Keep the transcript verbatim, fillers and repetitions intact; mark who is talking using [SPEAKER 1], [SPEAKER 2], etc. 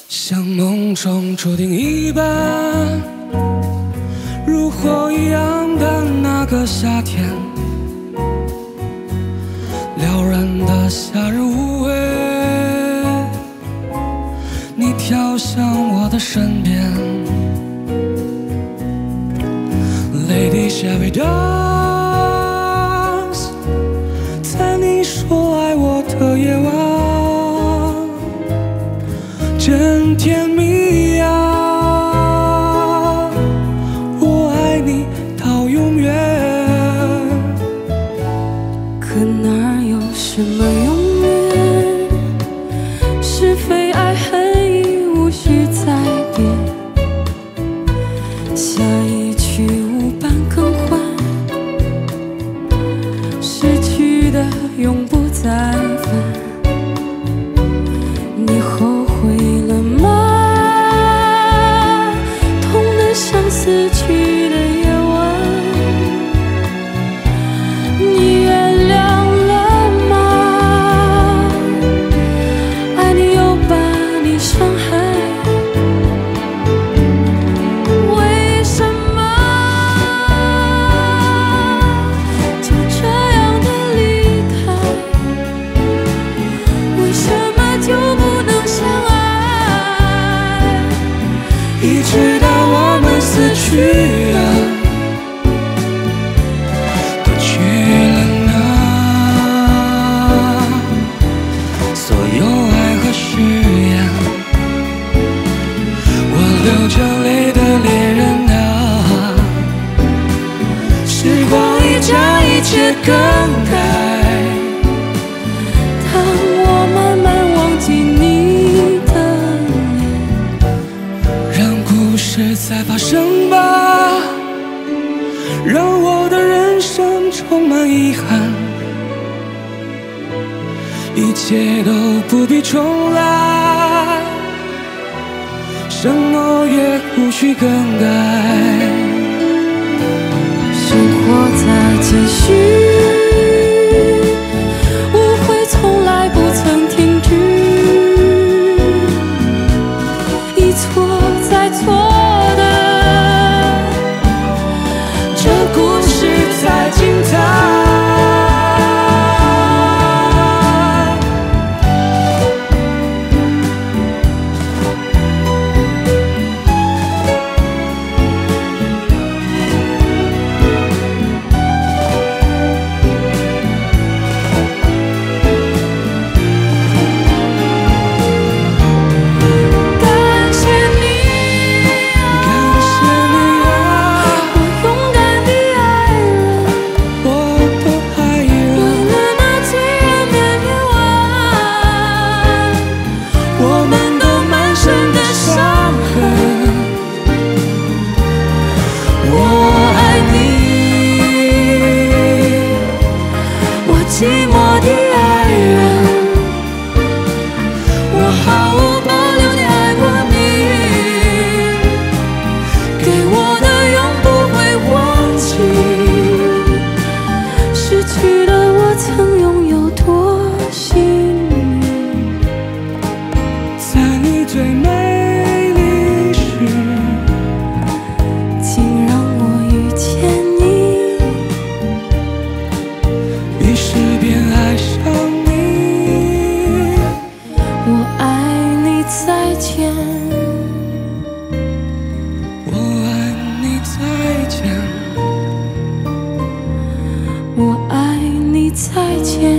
[SPEAKER 1] 像梦中注定一般，如火一样的那个夏天，撩人的夏日无味，你跳向我的身边，泪滴下被dance，在你说爱我的夜晚，真甜蜜呀！我爱你到永远。
[SPEAKER 2] 可哪有什么永远？是非爱恨已无需再辩。下一曲无伴更换，失去的永不再返。你后悔了吗？痛得像死去的夜晚。你原谅了吗？爱你又把你伤害。为什么就这样的离开？为什么就不能相爱？
[SPEAKER 1] 一直到我们死去了，都去了哪？所有爱和誓言，我流着泪的恋人啊，时光已将一切更改。
[SPEAKER 2] 当我慢慢忘记你的脸，
[SPEAKER 1] 让故事再发生吧，让我的人生充满遗憾，一切都不必重来，什么也无需更改。
[SPEAKER 2] 生活在继续，误会从来不曾停止，一错再错的，
[SPEAKER 1] 这故事才精彩。
[SPEAKER 2] 感谢你啊，
[SPEAKER 1] 感谢你啊，
[SPEAKER 2] 我勇敢地爱了，
[SPEAKER 1] 我的爱
[SPEAKER 2] 为
[SPEAKER 1] 人，
[SPEAKER 2] 了那最缠绵夜晚，
[SPEAKER 1] 我们都满身的伤痕。我爱你，
[SPEAKER 2] 我寂寞的爱人，
[SPEAKER 1] 我毫无保留地爱过你，
[SPEAKER 2] 给我的永不会忘记，失去的我曾拥有多幸运，
[SPEAKER 1] 在你最美丽时，
[SPEAKER 2] 竟让我遇见你，
[SPEAKER 1] 于是便爱上你。
[SPEAKER 2] 我爱你再见。
[SPEAKER 1] 我爱你，再见。
[SPEAKER 2] 我爱你，再见。